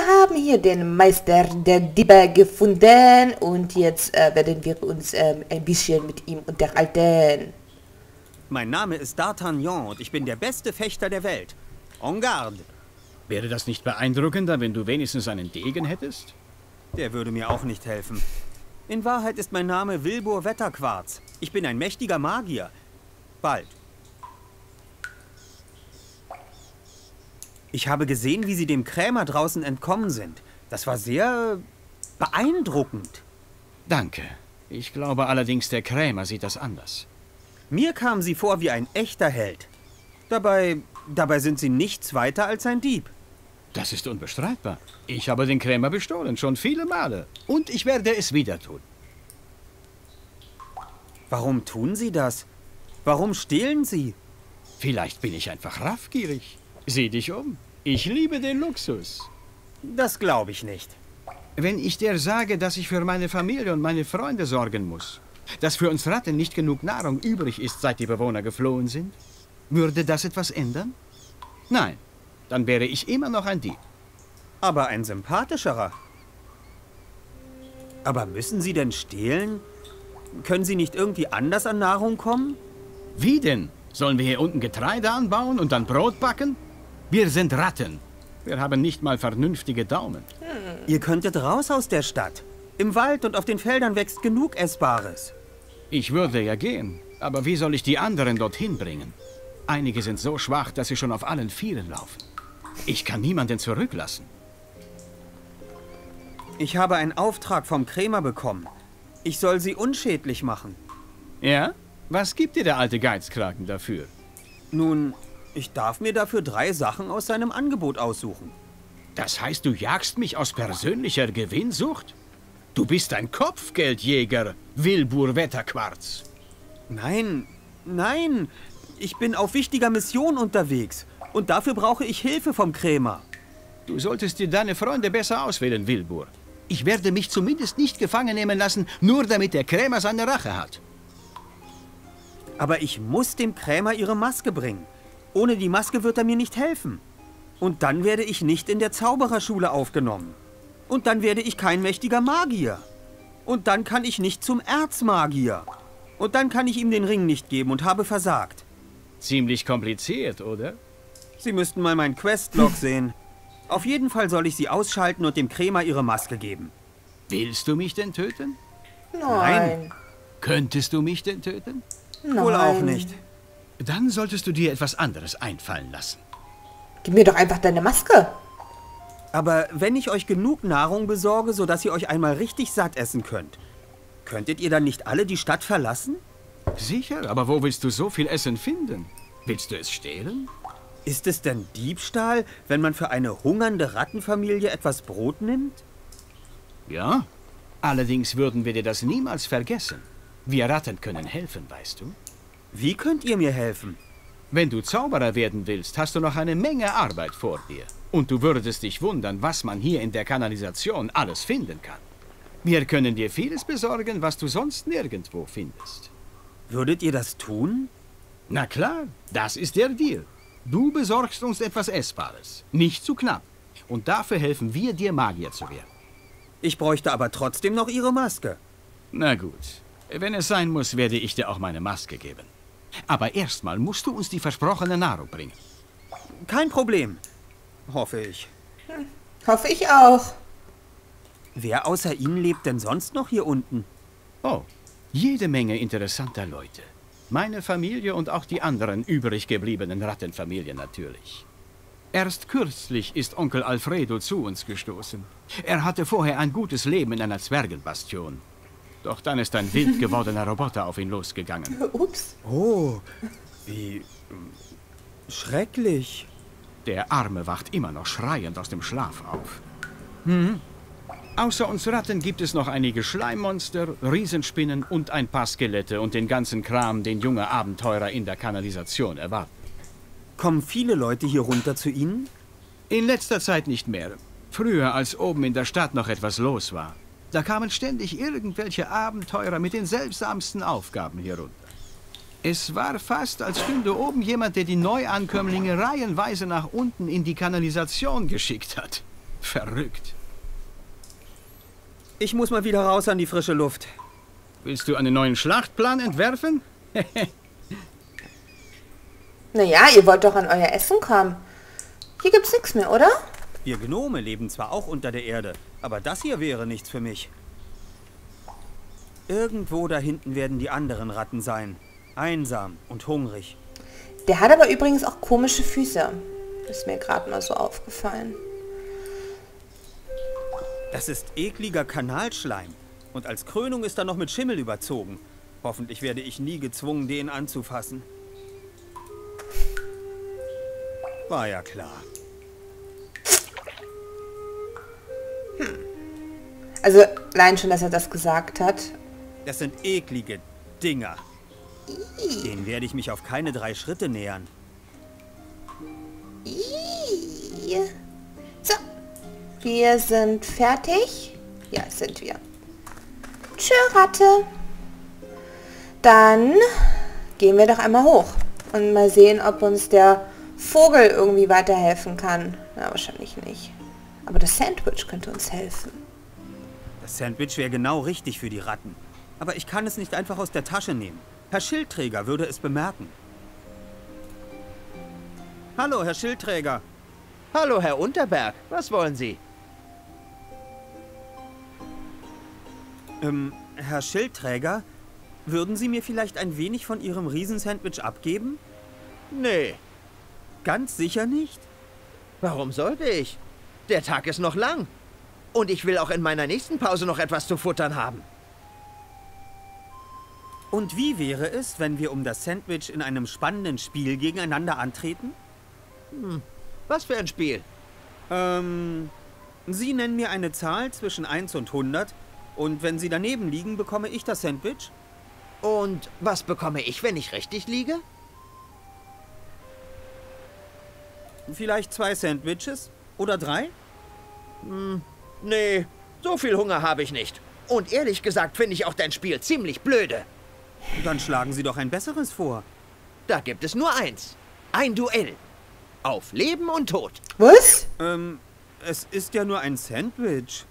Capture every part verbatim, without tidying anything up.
wir haben hier den Meister der Diebe gefunden und jetzt äh, werden wir uns ähm, ein bisschen mit ihm unterhalten. Mein Name ist D'Artagnan und ich bin der beste Fechter der Welt. En garde! Wäre das nicht beeindruckender, wenn du wenigstens einen Degen hättest? Der würde mir auch nicht helfen. In Wahrheit ist mein Name Wilbur Wetterquarz. Ich bin ein mächtiger Magier. Bald. Ich habe gesehen, wie Sie dem Krämer draußen entkommen sind. Das war sehr beeindruckend. Danke. Ich glaube allerdings, der Krämer sieht das anders. Mir kamen Sie vor wie ein echter Held. Dabei, dabei sind Sie nichts weiter als ein Dieb. Das ist unbestreitbar. Ich habe den Krämer bestohlen, schon viele Male. Und ich werde es wieder tun. Warum tun Sie das? Warum stehlen Sie? Vielleicht bin ich einfach raffgierig. Sieh dich um. Ich liebe den Luxus. Das glaube ich nicht. Wenn ich dir sage, dass ich für meine Familie und meine Freunde sorgen muss, dass für uns Ratten nicht genug Nahrung übrig ist, seit die Bewohner geflohen sind, würde das etwas ändern? Nein, dann wäre ich immer noch ein Dieb. Aber ein sympathischerer. Aber müssen Sie denn stehlen? Können Sie nicht irgendwie anders an Nahrung kommen? Wie denn? Sollen wir hier unten Getreide anbauen und dann Brot backen? Wir sind Ratten. Wir haben nicht mal vernünftige Daumen. Hm. Ihr könntet raus aus der Stadt. Im Wald und auf den Feldern wächst genug Essbares. Ich würde ja gehen, aber wie soll ich die anderen dorthin bringen? Einige sind so schwach, dass sie schon auf allen Vieren laufen. Ich kann niemanden zurücklassen. Ich habe einen Auftrag vom Krämer bekommen. Ich soll sie unschädlich machen. Ja? Was gibt dir der alte Geizkragen dafür? Nun, ich darf mir dafür drei Sachen aus seinem Angebot aussuchen. Das heißt, du jagst mich aus persönlicher Gewinnsucht? Du bist ein Kopfgeldjäger, Wilbur Wetterquarz. Nein, nein. Ich bin auf wichtiger Mission unterwegs. Und dafür brauche ich Hilfe vom Krämer. Du solltest dir deine Freunde besser auswählen, Wilbur. Ich werde mich zumindest nicht gefangen nehmen lassen, nur damit der Krämer seine Rache hat. Aber ich muss dem Krämer ihre Maske bringen. Ohne die Maske wird er mir nicht helfen. Und dann werde ich nicht in der Zaubererschule aufgenommen. Und dann werde ich kein mächtiger Magier. Und dann kann ich nicht zum Erzmagier. Und dann kann ich ihm den Ring nicht geben und habe versagt. Ziemlich kompliziert, oder? Sie müssten mal meinen Questlog sehen. Auf jeden Fall soll ich sie ausschalten und dem Krämer ihre Maske geben. Willst du mich denn töten? Nein. Nein. Könntest du mich denn töten? Nein. Wohl auch nicht. Dann solltest du dir etwas anderes einfallen lassen. Gib mir doch einfach deine Maske. Aber wenn ich euch genug Nahrung besorge, sodass ihr euch einmal richtig satt essen könnt, könntet ihr dann nicht alle die Stadt verlassen? Sicher, aber wo willst du so viel Essen finden? Willst du es stehlen? Ist es denn Diebstahl, wenn man für eine hungernde Rattenfamilie etwas Brot nimmt? Ja, allerdings würden wir dir das niemals vergessen. Wir Ratten können helfen, weißt du? Wie könnt ihr mir helfen? Wenn du Zauberer werden willst, hast du noch eine Menge Arbeit vor dir. Und du würdest dich wundern, was man hier in der Kanalisation alles finden kann. Wir können dir vieles besorgen, was du sonst nirgendwo findest. Würdet ihr das tun? Na klar, das ist der Deal. Du besorgst uns etwas Essbares, nicht zu knapp. Und dafür helfen wir dir, Magier zu werden. Ich bräuchte aber trotzdem noch ihre Maske. Na gut, wenn es sein muss, werde ich dir auch meine Maske geben. Aber erstmal musst du uns die versprochene Nahrung bringen. Kein Problem. Hoffe ich. Hm, hoffe ich auch. Wer außer Ihnen lebt denn sonst noch hier unten? Oh, jede Menge interessanter Leute. Meine Familie und auch die anderen übrig gebliebenen Rattenfamilien natürlich. Erst kürzlich ist Onkel Alfredo zu uns gestoßen. Er hatte vorher ein gutes Leben in einer Zwergenbastion. Doch dann ist ein wild gewordener Roboter auf ihn losgegangen. Ups. Oh, wie schrecklich. Der Arme wacht immer noch schreiend aus dem Schlaf auf. Hm? Außer uns Ratten gibt es noch einige Schleimmonster, Riesenspinnen und ein paar Skelette und den ganzen Kram, den junge Abenteurer in der Kanalisation erwarten. Kommen viele Leute hier runter zu Ihnen? In letzter Zeit nicht mehr. Früher, als oben in der Stadt noch etwas los war. Da kamen ständig irgendwelche Abenteurer mit den seltsamsten Aufgaben hier runter. Es war fast, als stünde oben jemand, der die Neuankömmlinge reihenweise nach unten in die Kanalisation geschickt hat. Verrückt. Ich muss mal wieder raus an die frische Luft. Willst du einen neuen Schlachtplan entwerfen? Naja, ihr wollt doch an euer Essen kommen. Hier gibt's nichts mehr, oder? Wir Gnome leben zwar auch unter der Erde, aber das hier wäre nichts für mich. Irgendwo da hinten werden die anderen Ratten sein. Einsam und hungrig. Der hat aber übrigens auch komische Füße. Ist mir gerade mal so aufgefallen. Das ist ekliger Kanalschleim. Und als Krönung ist er noch mit Schimmel überzogen. Hoffentlich werde ich nie gezwungen, den anzufassen. War ja klar. Hm. Also, allein schon, dass er das gesagt hat. Das sind eklige Dinger. Denen werde ich mich auf keine drei Schritte nähern. So, wir sind fertig. Ja, sind wir. Tschö, Ratte. Dann gehen wir doch einmal hoch und mal sehen, ob uns der Vogel irgendwie weiterhelfen kann. Na, wahrscheinlich nicht. Aber das Sandwich könnte uns helfen. Das Sandwich wäre genau richtig für die Ratten. Aber ich kann es nicht einfach aus der Tasche nehmen. Herr Schildträger würde es bemerken. Hallo, Herr Schildträger. Hallo, Herr Unterberg. Was wollen Sie? Ähm, Herr Schildträger, würden Sie mir vielleicht ein wenig von Ihrem Riesensandwich abgeben? Nee. Ganz sicher nicht? Warum sollte ich? Der Tag ist noch lang. Und ich will auch in meiner nächsten Pause noch etwas zu futtern haben. Und wie wäre es, wenn wir um das Sandwich in einem spannenden Spiel gegeneinander antreten? Hm, was für ein Spiel? Ähm, Sie nennen mir eine Zahl zwischen eins und hundert und wenn Sie daneben liegen, bekomme ich das Sandwich. Und was bekomme ich, wenn ich richtig liege? Vielleicht zwei Sandwiches oder drei? Hm, nee, so viel Hunger habe ich nicht. Und ehrlich gesagt finde ich auch dein Spiel ziemlich blöde. Dann schlagen Sie doch ein besseres vor. Da gibt es nur eins. Ein Duell. Auf Leben und Tod. Was? Ähm, es ist ja nur ein Sandwich.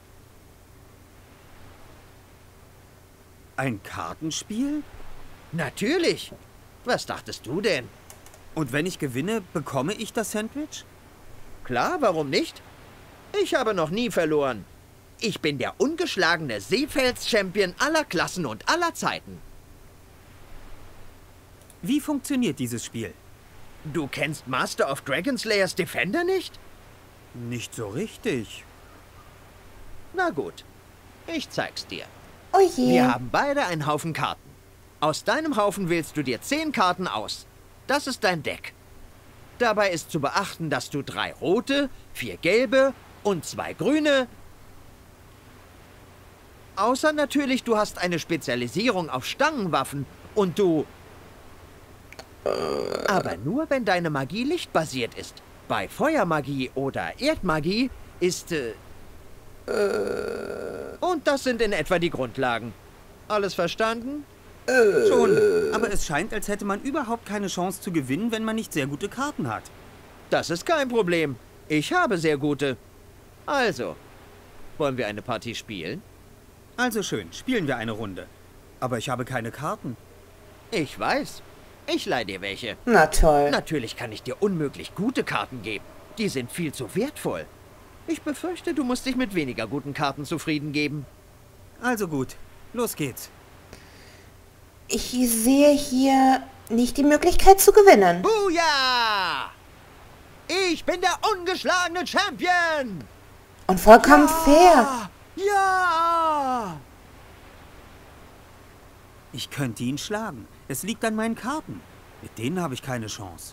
Ein Kartenspiel? Natürlich. Was dachtest du denn? Und wenn ich gewinne, bekomme ich das Sandwich? Klar, warum nicht? Ich habe noch nie verloren. Ich bin der ungeschlagene Seefels-Champion aller Klassen und aller Zeiten. Wie funktioniert dieses Spiel? Du kennst Master of Dragonslayers Defender nicht? Nicht so richtig. Na gut, ich zeig's dir. Oh je. Wir haben beide einen Haufen Karten. Aus deinem Haufen wählst du dir zehn Karten aus. Das ist dein Deck. Dabei ist zu beachten, dass du drei rote, vier gelbe und zwei grüne... Außer natürlich, du hast eine Spezialisierung auf Stangenwaffen und du... Aber nur, wenn deine Magie lichtbasiert ist. Bei Feuermagie oder Erdmagie ist... Äh, und das sind in etwa die Grundlagen. Alles verstanden? Schon, aber es scheint, als hätte man überhaupt keine Chance zu gewinnen, wenn man nicht sehr gute Karten hat. Das ist kein Problem. Ich habe sehr gute. Also, wollen wir eine Partie spielen? Also schön, spielen wir eine Runde. Aber ich habe keine Karten. Ich weiß. Ich leihe dir welche. Na toll. Natürlich kann ich dir unmöglich gute Karten geben. Die sind viel zu wertvoll. Ich befürchte, du musst dich mit weniger guten Karten zufrieden geben. Also gut, los geht's. Ich sehe hier nicht die Möglichkeit zu gewinnen. Buja! Ich bin der ungeschlagene Champion! Und vollkommen fair. Ja! Ich könnte ihn schlagen. Es liegt an meinen Karten. Mit denen habe ich keine Chance.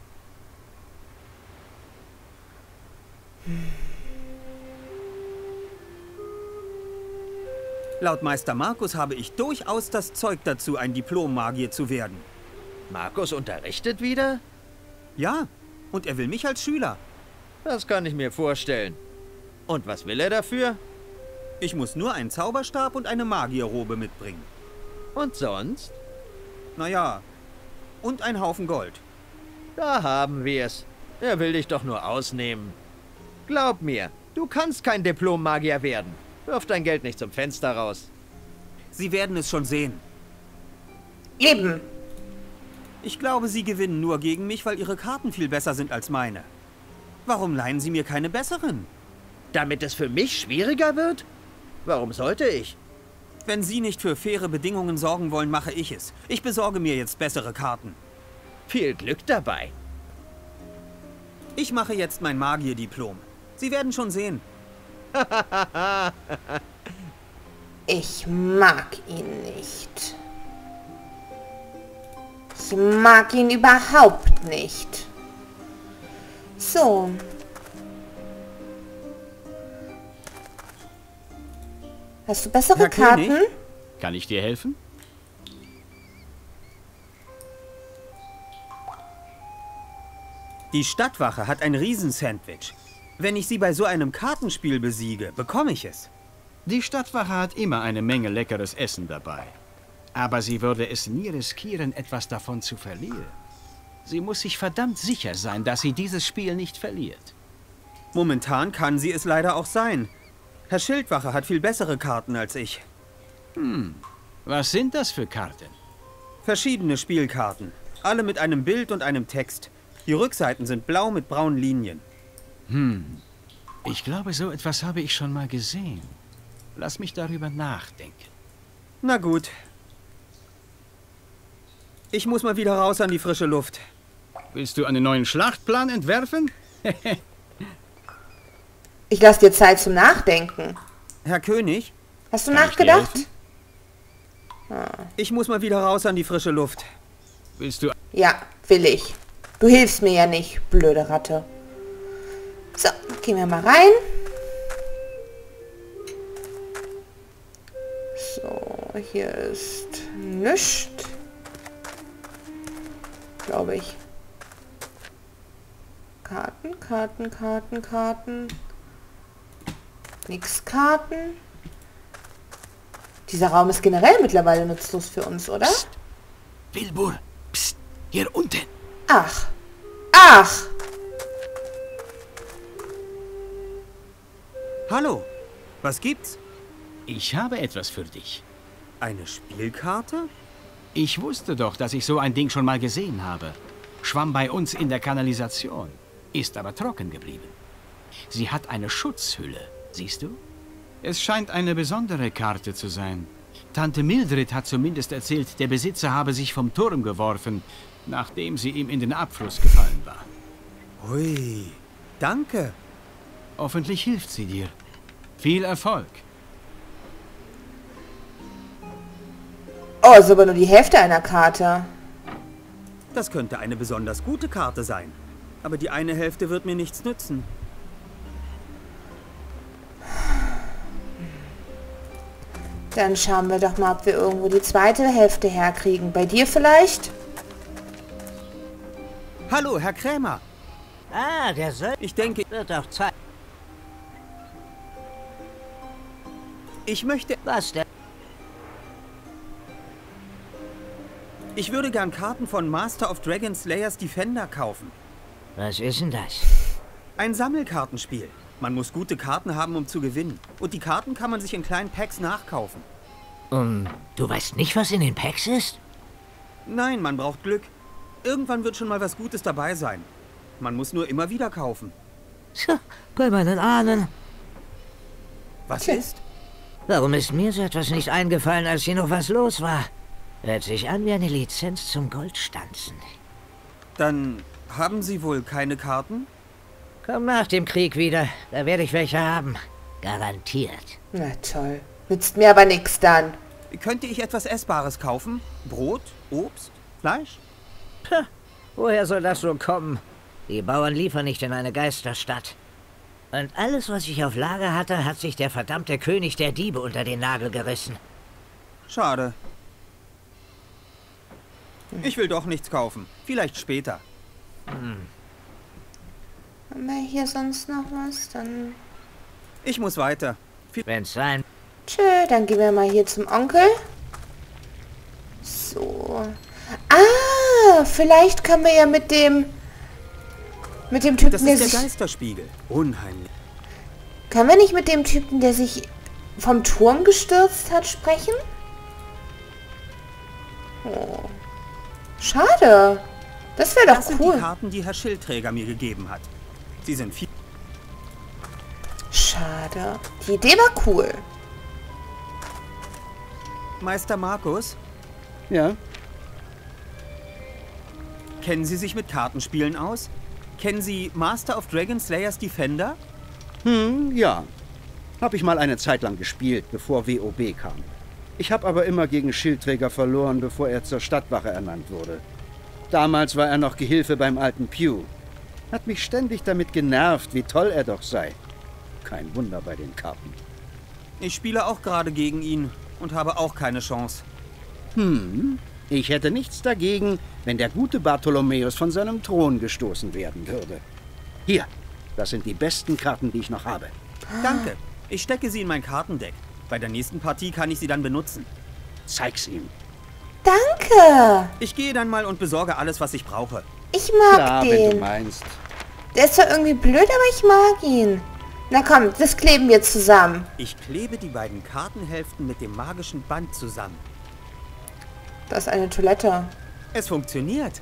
Laut Meister Markus habe ich durchaus das Zeug dazu, ein Diplom-Magier zu werden. Markus unterrichtet wieder? Ja, und er will mich als Schüler. Das kann ich mir vorstellen. Und was will er dafür? Ich muss nur einen Zauberstab und eine Magierrobe mitbringen. Und sonst? Naja, und ein Haufen Gold. Da haben wir's. Er will dich doch nur ausnehmen. Glaub mir, Du kannst kein Diplom-Magier werden. Wirf dein Geld nicht zum Fenster raus. Sie werden es schon sehen. Eben. Ich glaube, Sie gewinnen nur gegen mich, weil Ihre Karten viel besser sind als meine. Warum leihen Sie mir keine besseren? Damit es für mich schwieriger wird? Warum sollte ich? Wenn Sie nicht für faire Bedingungen sorgen wollen, mache ich es. Ich besorge mir jetzt bessere Karten. Viel Glück dabei. Ich mache jetzt mein Magierdiplom. Sie werden schon sehen. Ich mag ihn nicht. Ich mag ihn überhaupt nicht. So. Hast du bessere Herr Karten? König? Kann ich dir helfen? Die Stadtwache hat ein Riesensandwich. Wenn ich sie bei so einem Kartenspiel besiege, bekomme ich es. Die Stadtwache hat immer eine Menge leckeres Essen dabei. Aber sie würde es nie riskieren, etwas davon zu verlieren. Sie muss sich verdammt sicher sein, dass sie dieses Spiel nicht verliert. Momentan kann sie es leider auch sein. Herr Schildwache hat viel bessere Karten als ich. Hm, was sind das für Karten? Verschiedene Spielkarten. Alle mit einem Bild und einem Text. Die Rückseiten sind blau mit braunen Linien. Hm, ich glaube, so etwas habe ich schon mal gesehen. Lass mich darüber nachdenken. Na gut. Ich muss mal wieder raus an die frische Luft. Willst du einen neuen Schlachtplan entwerfen? Ich lasse dir Zeit zum Nachdenken. Herr König, Hast du Kann ich dir nachgedacht? helfen? ich muss mal wieder raus an die frische Luft. Willst du... Ja, will ich. Du hilfst mir ja nicht, blöde Ratte. So, gehen wir mal rein. So, hier ist nichts. Glaube ich. Karten, Karten, Karten, Karten. Nix Karten. Dieser Raum ist generell mittlerweile nutzlos für uns, oder? Psst. Wilbur, psst, hier unten. Ach. Ach. Hallo, was gibt's? Ich habe etwas für dich. Eine Spielkarte? Ich wusste doch, dass ich so ein Ding schon mal gesehen habe. Schwamm bei uns in der Kanalisation, ist aber trocken geblieben. Sie hat eine Schutzhülle, siehst du? Es scheint eine besondere Karte zu sein. Tante Mildred hat zumindest erzählt, der Besitzer habe sich vom Turm geworfen, nachdem sie ihm in den Abfluss gefallen war. Hui, danke. Hoffentlich hilft sie dir. Viel Erfolg. Oh, ist aber nur die Hälfte einer Karte. Das könnte eine besonders gute Karte sein. Aber die eine Hälfte wird mir nichts nützen. Dann schauen wir doch mal, ob wir irgendwo die zweite Hälfte herkriegen. Bei dir vielleicht? Hallo, Herr Krämer. Ah, der soll... Ich denke, Wird auch Zeit. ich möchte... Was denn? Ich würde gern Karten von Master of Dragon Slayers Defender kaufen. Was ist denn das? Ein Sammelkartenspiel. Man muss gute Karten haben, um zu gewinnen. Und die Karten kann man sich in kleinen Packs nachkaufen. Um, du weißt nicht, was in den Packs ist? Nein, man braucht Glück. Irgendwann wird schon mal was Gutes dabei sein. Man muss nur immer wieder kaufen. Tja, bei meinen Ahnen. Was Tja. ist? Warum ist mir so etwas nicht eingefallen, als hier noch was los war? Hört sich an wie eine Lizenz zum Goldstanzen. Dann haben Sie wohl keine Karten? Komm nach dem Krieg wieder, da werde ich welche haben. Garantiert. Na toll. Nützt mir aber nichts dann. Könnte ich etwas Essbares kaufen? Brot, Obst, Fleisch? Pah, woher soll das so kommen? Die Bauern liefern nicht in eine Geisterstadt. Und alles, was ich auf Lager hatte, hat sich der verdammte König der Diebe unter den Nagel gerissen. Schade. Ich will doch nichts kaufen. Vielleicht später. Haben wir hier sonst noch was? Dann... Ich muss weiter. Wenn's sein... Tschö, dann gehen wir mal hier zum Onkel. So. Ah, vielleicht können wir ja mit dem... Mit dem Typen, Das der ist der sich... Geisterspiegel. Unheimlich. Können wir nicht mit dem Typen, der sich vom Turm gestürzt hat, sprechen? Oh. Schade. Das wäre Das doch sind cool. die Karten, die Herr Schildträger mir gegeben hat. Sie sind viel... Schade. Die Idee war cool. Meister Markus, Ja, kennen Sie sich mit Kartenspielen aus? Kennen Sie Master of Dragon Slayers Defender? hm, ja. Hab ich mal eine Zeit lang gespielt, bevor W O B kam. Ich habe aber immer gegen Schildträger verloren, bevor er zur Stadtwache ernannt wurde. Damals war er noch Gehilfe beim alten Pew. Hat mich ständig damit genervt, wie toll er doch sei. Kein Wunder bei den Karten. Ich spiele auch gerade gegen ihn und habe auch keine Chance. Hm, ich hätte nichts dagegen, wenn der gute Bartholomäus von seinem Thron gestoßen werden würde. Hier, das sind die besten Karten, die ich noch habe. Danke. Ich stecke sie in mein Kartendeck. Bei der nächsten Partie kann ich sie dann benutzen. Zeig's ihm. Danke. Ich gehe dann mal und besorge alles, was ich brauche. Ich mag Klar, wenn du den. meinst. Der ist zwar irgendwie blöd, aber ich mag ihn. Na komm, das kleben wir zusammen. Ich klebe die beiden Kartenhälften mit dem magischen Band zusammen. Das ist eine Toilette. Es funktioniert.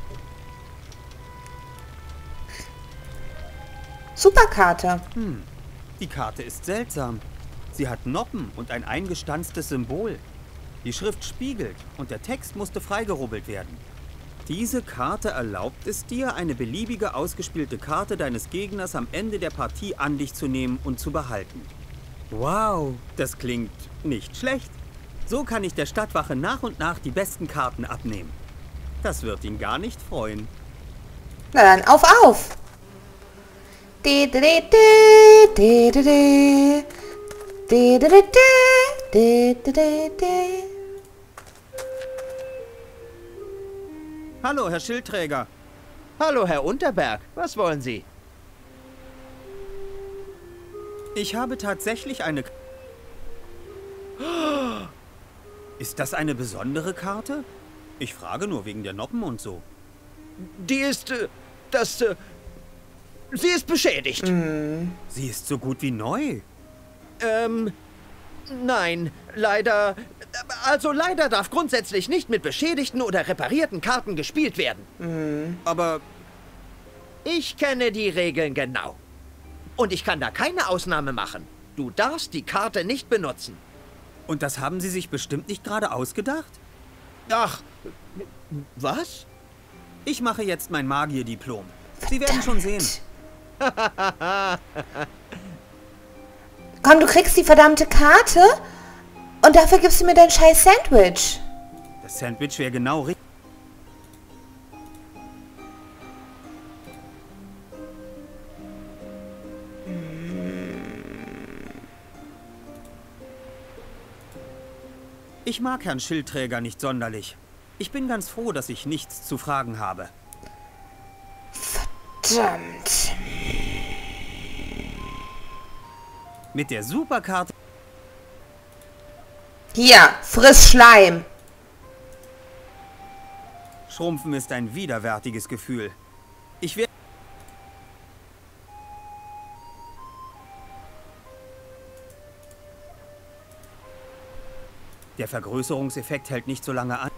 Superkarte. Hm, die Karte ist seltsam. Sie hat Noppen und ein eingestanztes Symbol. Die Schrift spiegelt und der Text musste freigerubbelt werden. Diese Karte erlaubt es dir, eine beliebige ausgespielte Karte deines Gegners am Ende der Partie an dich zu nehmen und zu behalten. Wow, das klingt nicht schlecht. So kann ich der Stadtwache nach und nach die besten Karten abnehmen. Das wird ihn gar nicht freuen. Na dann, auf, auf. Di, di, di, di, di, di. Di, di, di, di, di, di, di. Hallo, Herr Schildträger. Hallo, Herr Unterberg. Was wollen Sie? Ich habe tatsächlich eine... K- Ist das eine besondere Karte? Ich frage nur wegen der Noppen und so. Die ist, äh, das, äh, sie ist beschädigt. Sie ist so gut wie neu. Ähm, nein, leider, also leider darf grundsätzlich nicht mit beschädigten oder reparierten Karten gespielt werden. Aber Ich kenne die Regeln genau. Und ich kann da keine Ausnahme machen. Du darfst die Karte nicht benutzen. und das haben Sie sich bestimmt nicht gerade ausgedacht? Ach, was? Ich mache jetzt mein Magierdiplom. Sie werden schon sehen. Komm, du kriegst die verdammte Karte und dafür gibst du mir dein scheiß Sandwich. Das Sandwich wäre genau richtig. Ich mag Herrn Schildträger nicht sonderlich. Ich bin ganz froh, dass ich nichts zu fragen habe. Verdammt. Mit der Superkarte... Hier, friss Schleim. Schrumpfen ist ein widerwärtiges Gefühl. Ich werde... Der Vergrößerungseffekt hält nicht so lange an.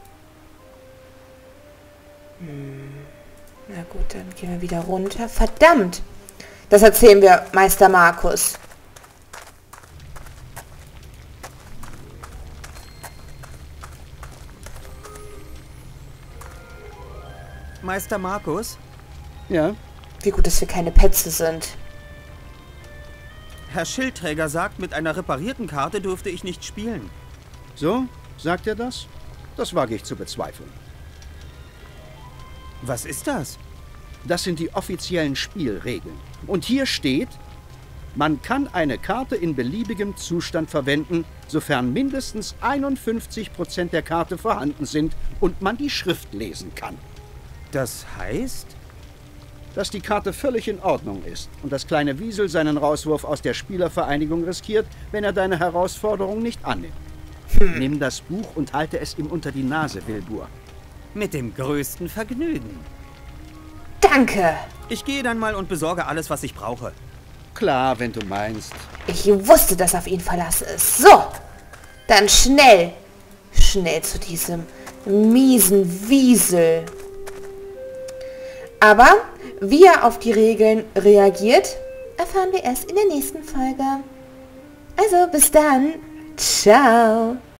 Na gut, dann gehen wir wieder runter. Verdammt. Das erzählen wir Meister Markus. Meister Markus, Ja, Wie gut, dass wir keine Petze sind. Herr Schildträger sagt, mit einer reparierten Karte dürfte ich nicht spielen. so? Sagt er das? Das wage ich zu bezweifeln. Was ist das? Das sind die offiziellen Spielregeln. Und hier steht, man kann eine Karte in beliebigem Zustand verwenden, sofern mindestens einundfünfzig Prozent der Karte vorhanden sind und man die Schrift lesen kann. Das heißt? Dass die Karte völlig in Ordnung ist und das kleine Wiesel seinen Rauswurf aus der Spielervereinigung riskiert, wenn er deine Herausforderung nicht annimmt. Nimm das Buch und halte es ihm unter die Nase, Wilbur. Mit dem größten Vergnügen. Danke. Ich gehe dann mal und besorge alles, was ich brauche. Klar, wenn du meinst. Ich wusste, dass auf ihn Verlass ist. So, dann schnell, schnell zu diesem miesen Wiesel. Aber wie er auf die Regeln reagiert, erfahren wir erst in der nächsten Folge. Also bis dann. Ciao.